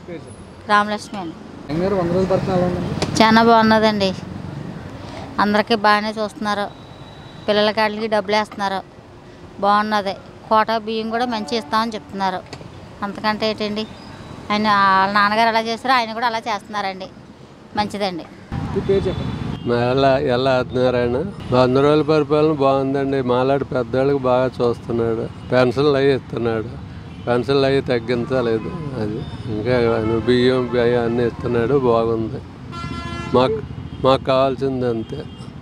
రామలక్ష్మి అండి. చాలా బాగున్నదండి. అందరికీ బాగానే చూస్తున్నారు. పిల్లల కాళ్ళకి డబ్బులు వేస్తున్నారు. బాగున్నది. కోటా బియ్యం కూడా మంచి ఇస్తామని చెప్తున్నారు. అంతకంటే ఏంటండి, ఆయన వాళ్ళ నాన్నగారు ఎలా చేస్తారో ఆయన కూడా అలా చేస్తున్నారండి. మంచిదండి. ఎలా ఆత్మనారాయణ 100 రోజుల పరిపాలన బాగుందండి. మాలాంటి పెద్దవాళ్ళకి బాగా చూస్తున్నాడు. పెన్షన్లు అవి ఇస్తున్నాడు. పెన్షన్లు అవి తగ్గించలేదు. అది ఇంకా బియ్యం అన్నీ ఇస్తున్నాడు. బాగుంది. మాకు కావాల్సింది అంతే.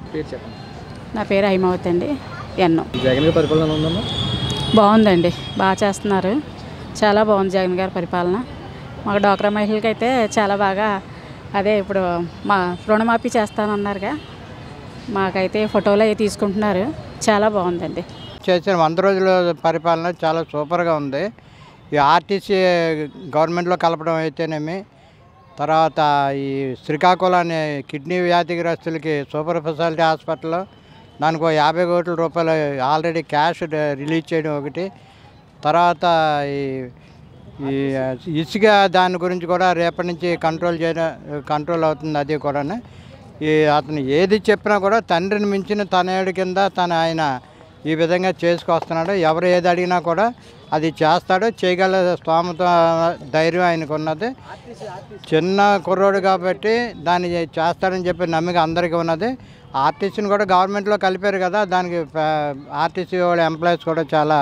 నా పేరు హైమావతి అండి. జగన్ గారి పరిపాలన ఉందమ్మా? బాగుందండి. బాగా చేస్తున్నారు. చాలా బాగుంది జగన్ గారి పరిపాలన. మాకు డ్వాక్రా మహిళలకి అయితే చాలా బాగా, అదే ఇప్పుడు మా రుణమాఫీ చేస్తానన్నారుగా, మాకైతే ఫోటోలు అవి తీసుకుంటున్నారు. చాలా బాగుందండి. చేసిన 100 రోజుల పరిపాలన చాలా సూపర్గా ఉంది. ఈ ఆర్టీసీ గవర్నమెంట్లో కలపడం అయితేనేమి, తర్వాత ఈ శ్రీకాకుళాన్ని కిడ్నీ వ్యాధిగ్రస్తులకి సూపర్ స్పెషాలిటీ హాస్పిటల్లో దానికి 50 కోట్ల రూపాయలు ఆల్రెడీ క్యాష్ రిలీజ్ చేయడం ఒకటి. తర్వాత ఈ ఇసుక దాని గురించి కూడా రేపటి నుంచి కంట్రోల్ అవుతుంది. అది కూడా అతను ఏది చెప్పినా కూడా తండ్రిని మించిన తనయుడి కింద ఆయన ఈ విధంగా చేసుకొస్తున్నాడు. ఎవరు ఏది అడిగినా కూడా అది చేస్తాడు. చేయగల స్తోమత, ధైర్యం ఆయనకు ఉన్నది. చిన్న కుర్రోడు కాబట్టి దాన్ని చేస్తాడని చెప్పి నమ్మిక అందరికీ ఉన్నది. ఆర్టీసీని కూడా గవర్నమెంట్లో కలిపారు కదా, దానికి ఆర్టీసీ వాళ్ళ ఎంప్లాయీస్ కూడా చాలా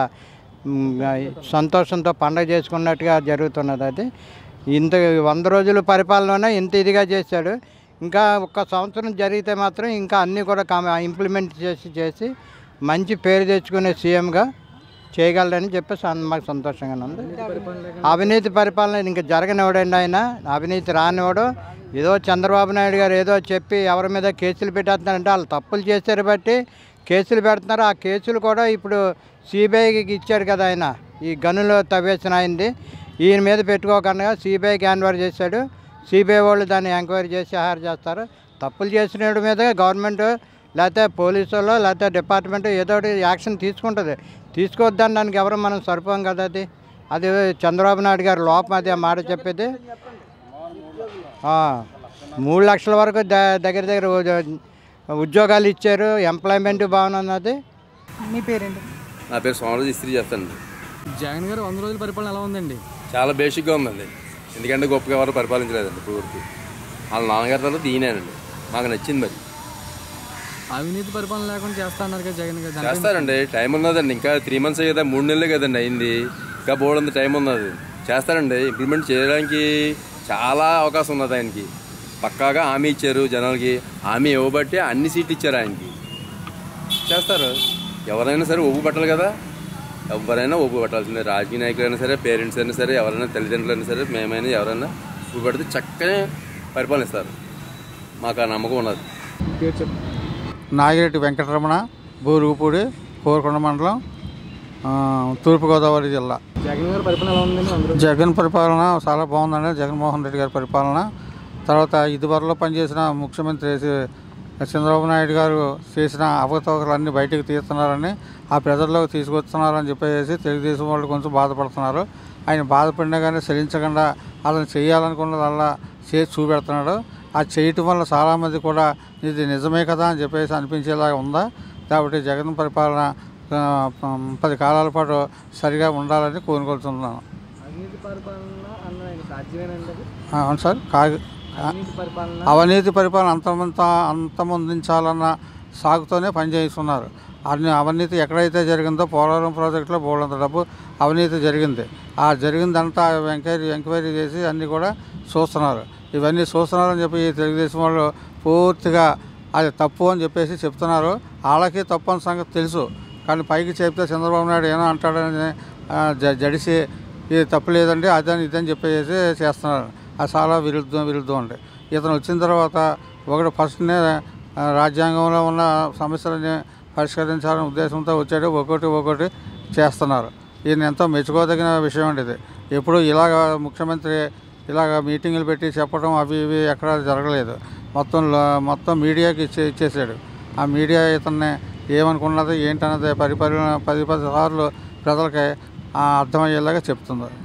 సంతోషంతో పండగ చేసుకున్నట్టుగా జరుగుతున్నది. అది ఇంత 100 రోజుల పరిపాలన ఇంత ఇదిగా చేశాడు. ఇంకా 1 సంవత్సరం జరిగితే మాత్రం ఇంకా అన్నీ కూడా ఇంప్లిమెంట్ చేసి మంచి పేరు తెచ్చుకునే సీఎంగా చేయగలరని చెప్పేసి మాకు సంతోషంగా ఉంది. అవినీతి పరిపాలన ఇంకా జరగనివ్వడండి. ఆయన అవినీతి రానివ్వడు. ఏదో చంద్రబాబు నాయుడు గారు ఏదో చెప్పి ఎవరి మీద కేసులు పెట్టేస్తున్నారంటే వాళ్ళు తప్పులు చేశారు బట్టి కేసులు పెడుతున్నారు. ఆ కేసులు కూడా ఇప్పుడు సిబిఐకి ఇచ్చారు కదా. ఆయన ఈ గనులు తవ్వేసిన అయింది ఈయన మీద పెట్టుకోకుండా సిబిఐకి హ్యాండ్ఓవర్ చేశాడు. సిబిఐ వాళ్ళు దాన్ని ఎంక్వైరీ చేసి హార్ చేస్తారు. తప్పులు చేసిన మీద గవర్నమెంట్ లేకపోతే పోలీసు వాళ్ళు లేకపోతే డిపార్ట్మెంట్ ఏదో ఒకటి యాక్షన్ తీసుకుంటుంది. తీసుకోవద్దని దానికి ఎవరు మనం సరిపోం కదా. అది చంద్రబాబు నాయుడు గారు లోపం. అది ఆ మాట చెప్పేది 3 లక్షల వరకు దగ్గర ఉద్యోగాలు ఇచ్చారు. ఎంప్లాయ్మెంట్ బాగున్నది. మీ పేరేంటి? నా పేరు సోమరాజు. ఇస్త్రీ చేస్తానండి. జగన్ గారు 100 రోజుల పరిపాలన ఎలా ఉందండి? చాలా బేసిక్గా ఉందండి. ఎందుకంటే గొప్పగా ఎవరు పరిపాలించలేదండి ఇప్పుడు వరకు. వాళ్ళ నాన్నగారి తర్వాత ఈయనేనండి. మాకు నచ్చింది. మరి అవినీతి పరిపాలన లేకుండా చేస్తా అన్నారు కదా జగన్ గారు. చేస్తారండి. టైం ఉన్నదండి. ఇంకా 3 మంత్స్ కదా, 3 నెలలే కదండి అయింది. ఇంకా బోర్డు టైం ఉన్నది. చేస్తారండి. ఇంప్లిమెంట్ చేయడానికి చాలా అవకాశం ఉన్నది ఆయనకి. పక్కాగా హామీ ఇచ్చారు జనాలకి. హామీ ఇవ్వబట్టి అన్ని సీట్లు ఇచ్చారు ఆయనకి. చేస్తారు. ఎవరైనా సరే ఒప్పు పట్టాలి కదా. ఎవరైనా ఒప్పు పట్టాల్సిందే. రాజకీయ నాయకులైనా సరే, పేరెంట్స్ అయినా సరే, ఎవరైనా తల్లిదండ్రులైనా సరే, మేమైనా ఎవరైనా ఒప్పు పడితే చక్కగా పరిపాలనిస్తారు. మాకు ఆ నమ్మకం ఉన్నది. నాగిరెడ్డి వెంకటరమణ, బూరుగుపూడి, కోరుకొండ మండలం, తూర్పుగోదావరి జిల్లా. జగన్ గారి పరిపాలన ఎలా ఉందండి? జగన్ పరిపాలన చాలా బాగుందండి. జగన్మోహన్ రెడ్డి గారి పరిపాలన. తర్వాత ఇదివరలో పనిచేసిన ముఖ్యమంత్రి చంద్రబాబు నాయుడు గారు చేసిన అవకతవకలన్నీ బయటకు తీస్తున్నారని, ఆ ప్రజల్లోకి తీసుకొస్తున్నారని చెప్పేసి తెలుగుదేశం వాళ్ళు కొంచెం బాధపడుతున్నారు. ఆయన బాధపడినా కానీ చలించకుండా అతను చేయాలనుకున్నదల్లా చేసి చూపెడుతున్నాడు. అది చేయటం వల్ల చాలామంది కూడా ఇది నిజమే కదా అని చెప్పేసి అనిపించేలాగా ఉందా. కాబట్టి జగన్ పరిపాలన 10 కాలాల పాటు సరిగా ఉండాలని కోరుకుంటున్నాను. అవును సార్. అవినీతి పరిపాలన అంతమొందించాలన్న సాగుతోనే పనిచేస్తున్నారు. అవినీతి ఎక్కడైతే జరిగిందో పోలవరం ప్రాజెక్టులో బోల్డంత డబ్బు అవినీతి జరిగింది. ఆ జరిగిందంతా ఎంక్వైరీ చేసి అన్నీ కూడా చూస్తున్నారు. ఇవన్నీ చూస్తున్నారని చెప్పి తెలుగుదేశం వాళ్ళు పూర్తిగా అది తప్పు అని చెప్పేసి చెప్తున్నారు. వాళ్ళకి తప్పు అని సంగతి తెలుసు. కానీ పైకి చెప్తే చంద్రబాబు నాయుడు ఏమో అంటాడని జడిసి ఇది తప్పు లేదండి అదని ఇదని చెప్పేసి చేస్తున్నారు. అది చాలా విరుద్ధం అండి. ఇతను వచ్చిన తర్వాత ఫస్ట్నే రాజ్యాంగంలో ఉన్న సమస్యలని పరిష్కరించాలనే ఉద్దేశంతో వచ్చాడు. ఒక్కొక్కటి చేస్తున్నారు. ఈయన ఎంతో మెచ్చుకోదగిన విషయం అండి ఇది. ఎప్పుడు ఇలాగ ముఖ్యమంత్రి ఇలాగ మీటింగులు పెట్టి చెప్పడం అవి ఇవి ఎక్కడ జరగలేదు. మొత్తం మీడియాకి ఇచ్చేసాడు. ఆ మీడియా ఇతన్ని ఏమనుకున్నది ఏంటన్నది 10 సార్లు ప్రజలకి అర్థమయ్యేలాగా చెప్తుంది.